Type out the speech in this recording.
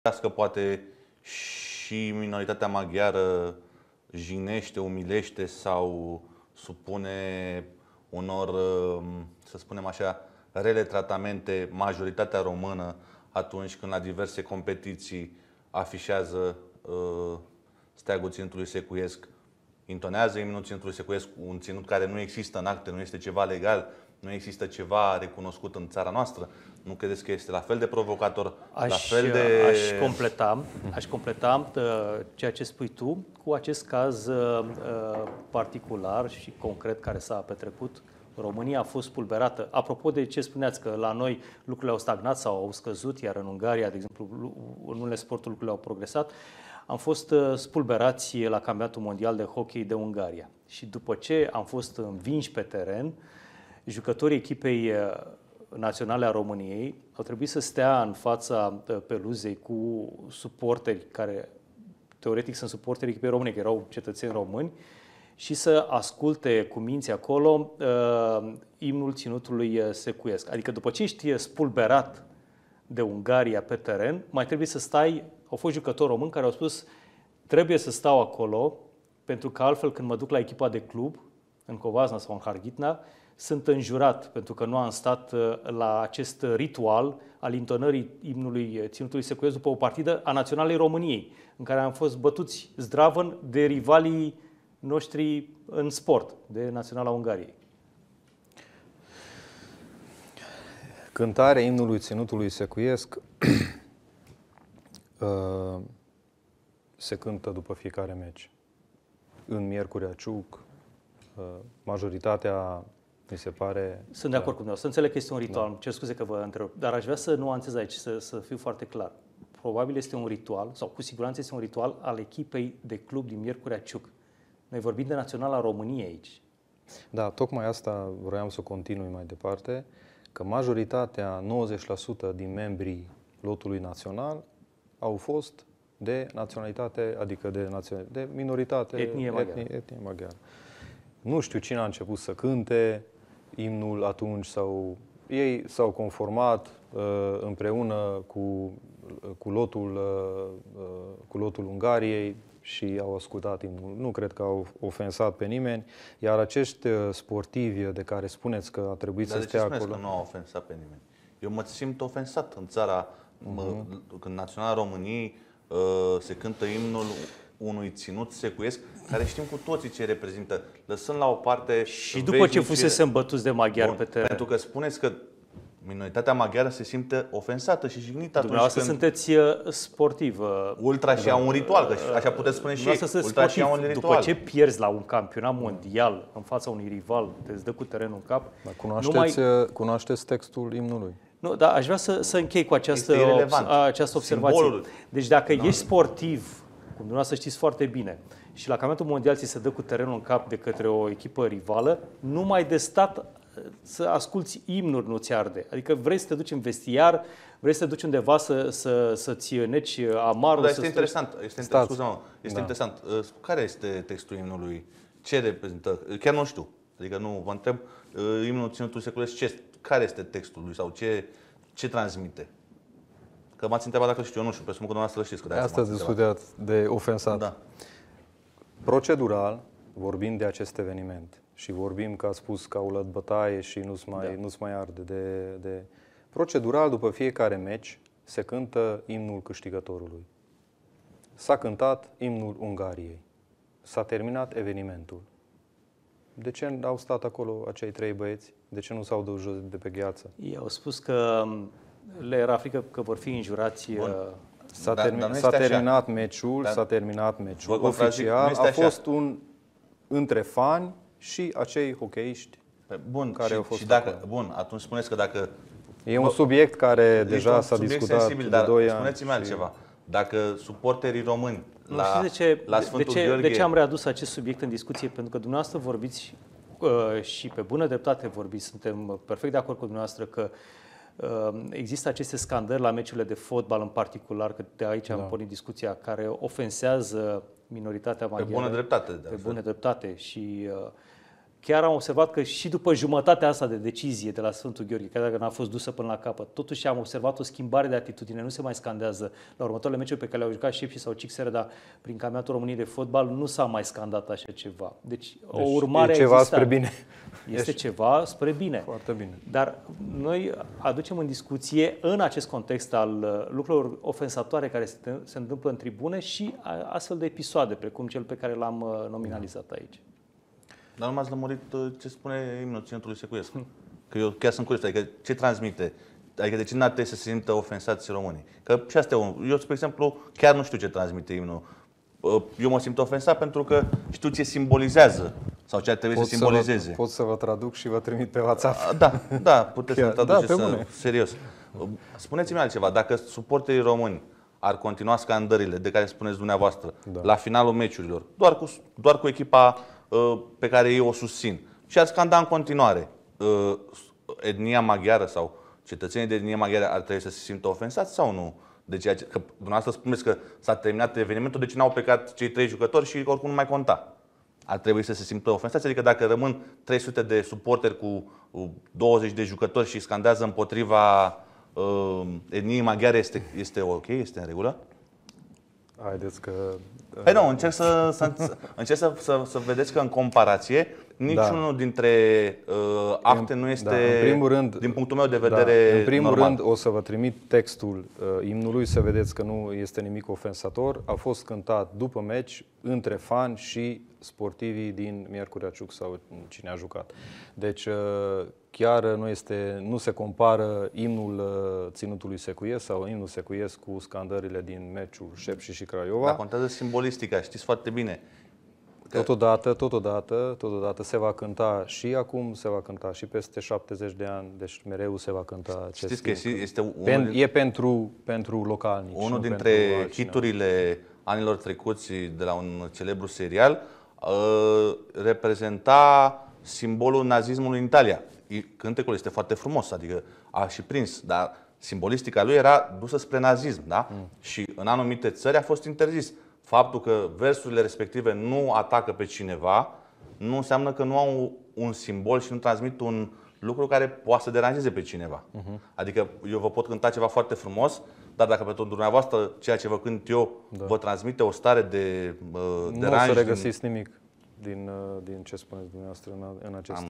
că poate și minoritatea maghiară jignește, umilește sau supune unor, să spunem așa, rele tratamente majoritatea română atunci când la diverse competiții afișează steagul Ținutului Secuiesc, intonează imnul Ținutului Secuiesc, un ținut care nu există în acte, nu este ceva legal, nu există ceva recunoscut în țara noastră. Nu credeți că este la fel de provocator, la fel de... Aș completa ceea ce spui tu cu acest caz particular și concret care s-a petrecut. România a fost spulberată. Apropo de ce spuneați, că la noi lucrurile au stagnat sau au scăzut, iar în Ungaria, de exemplu, în unele sporturi lucrurile au progresat, am fost spulberați la Campionatul Mondial de Hockey de Ungaria. Și după ce am fost învinși pe teren, jucătorii echipei naționale a României au trebuit să stea în fața peluzei cu suporteri care teoretic sunt suporterii echipei române, că erau cetățeni români, și să asculte cu minții acolo imnul Ținutului Secuiesc. Adică după ce ești spulberat de Ungaria pe teren, mai trebuie să stai. Au fost jucători români care au spus: trebuie să stau acolo, pentru că altfel când mă duc la echipa de club, în Covasna sau în Harghita, sunt înjurat pentru că nu am stat la acest ritual al intonării imnului Ținutului Secuiesc după o partidă a Naționalei României, în care am fost bătuți zdravăn de rivalii noștri în sport, de Naționala Ungariei. Cântarea imnului Ținutului Secuiesc se cântă după fiecare meci. În Miercurea Ciuc, majoritatea, mi se pare... Sunt de acord cu dumneavoastră. Să înțeleg că este un ritual. Da. Cer scuze că vă întrerup. Dar aș vrea să nuanțez aici, să fiu foarte clar. Probabil este un ritual, sau cu siguranță este un ritual al echipei de club din Miercurea Ciuc. Noi vorbim de Naționala României aici. Da, tocmai asta vroiam să continui mai departe, că majoritatea, 90% din membrii lotului național au fost de naționalitate, adică de minoritate, etnie maghiară. Nu știu cine a început să cânte imnul atunci, sau ei s-au conformat împreună cu lotul Ungariei și au ascultat imnul. Nu cred că au ofensat pe nimeni, iar acești sportivi de care spuneți că a trebuit să stea acolo... Dar de ce spuneți că nu au ofensat pe nimeni? Eu mă simt ofensat în țara, când Naționala României se cântă imnul unui ținut secuiesc, care știm cu toții ce reprezintă. Lăsând la o parte... Și după ce fusese îmbătuți de maghiari pe teren. Pentru că spuneți că minoritatea maghiară se simte ofensată și jignită atunci dumneavoastră când... sunteți sportiv. Ultra și au un ritual, că așa puteți spune și ei. Ultra și au un ritual. După ce pierzi la un campionat mondial în fața unui rival, te dă cu terenul în cap... Cunoașteți textul imnului? Nu, dar aș vrea să închei cu această observație. Simbolul. Deci dacă ești sportiv, cum dumneavoastră știți foarte bine, și la campionatul mondial ți se dă cu terenul în cap de către o echipă rivală, numai de stat să asculți imnuri nu ți arde. Adică vrei să te duci în vestiar, vrei să te duci undeva să-ți neci amarul. Dar este interesant. Este interesant. Care este textul imnului? Ce reprezintă? Chiar nu știu. Adică nu vă întreb. Imnul Ținutului Secuiesc, care este textul lui sau ce transmite? Că m-ați întrebat dacă știu, eu nu știu, presupun că dumneavoastră știți. Asta ați discutat de ofensat. Da. Procedural, vorbim de acest eveniment și vorbim că a spus că au luat bătaie și nu-ți mai arde de... Procedural, după fiecare meci, se cântă imnul câștigătorului. S-a cântat imnul Ungariei. S-a terminat evenimentul. De ce au stat acolo acei trei băieți? De ce nu s-au dus jos de pe gheață? Ei au spus că le era frică că vor fi înjurați. S-a terminat meciul, oficial. A fost un între fani și acei hockeyiști care au fost acolo. Bun, atunci spuneți că dacă... E un subiect care deja s-a discutat sensibil, de 2 ani. Spuneți-mi altceva. Dacă suporterii români la Sfântul Gheorghe... De ce am readus acest subiect în discuție? Pentru că dumneavoastră vorbiți și pe bună dreptate vorbiți, suntem perfect de acord cu dumneavoastră că există aceste scandări la meciurile de fotbal în particular, că de aici am pornit discuția, care ofensează minoritatea maghiară. Pe bună dreptate. Pe bună dreptate și chiar am observat că și după jumătatea asta de decizie de la Sfântul Gheorghe, chiar dacă n-a fost dusă până la capăt, totuși am observat o schimbare de atitudine. Nu se mai scandează la următoarele meciuri pe care le-au jucat Șepși sau Cixer, dar prin campionatul României de fotbal nu s-a mai scandat așa ceva. Deci o urmare e ceva există. spre bine. Este ceva spre bine. Foarte bine. Dar noi aducem în discuție, în acest context al lucrurilor ofensatoare care se întâmplă în tribune și astfel de episoade, precum cel pe care l-am nominalizat aici. Dar nu m-ați lămurit ce spune imnul Ținutului Secuiesc. Că eu chiar sunt curios. Adică ce transmite? Adică de ce n-ar trebui să se simtă ofensați românii? Că și asta eu, spre exemplu, chiar nu știu ce transmite imnul. Eu mă simt ofensat pentru că știu ce simbolizează sau ce ar trebui să simbolizeze. Pot să vă traduc și vă trimit pe WhatsApp. Da, puteți să traduceți serios. Spuneți-mi altceva. Dacă suporterii români ar continua scandările de care spuneți dumneavoastră la finalul meciurilor, doar cu echipa pe care ei o susțin, și ar scanda în continuare, etnia maghiară sau cetățenii de etnie maghiară ar trebui să se simtă ofensați sau nu? De ceea ce, că dumneavoastră spuneți că s-a terminat evenimentul, deci n-au plecat cei 3 jucători și oricum nu mai conta. Ar trebui să se simtă ofensați? Adică dacă rămân 300 de suporteri cu 20 de jucători și scandează împotriva etniei maghiare, este ok? Este în regulă? Haideți că... Păi nu, încerc să vedeți că în comparație niciunul dintre acte nu este, în primul rând, din punctul meu de vedere, în primul normal. rând o să vă trimit textul imnului să vedeți că nu este nimic ofensator. A fost cântat după meci între fani și sportivii din Miercurea Ciuc sau cine a jucat. Deci chiar nu se compară imnul Ținutului Secuiesc sau imnul Secuiesc cu scandările din meciul Șepși și Craiova. Dar contează simbolistica, știți foarte bine. Totodată se va cânta și acum, se va cânta și peste 70 de ani, deci mereu se va cânta acest. Știți că este e pentru localnici. Unul dintre hiturile anilor trecuți de la un celebru serial reprezenta simbolul nazismului în Italia. Cântecul este foarte frumos, adică a și prins, dar simbolistica lui era dusă spre nazism, da? Și în anumite țări a fost interzis. Faptul că versurile respective nu atacă pe cineva nu înseamnă că nu au un simbol și nu transmit un lucru care poate să deranjeze pe cineva. Adică eu vă pot cânta ceva foarte frumos, dar dacă pentru dumneavoastră ceea ce vă cânt eu vă transmite o stare de deranj... Nu o să regăsiți nimic din ce spuneți dumneavoastră în acest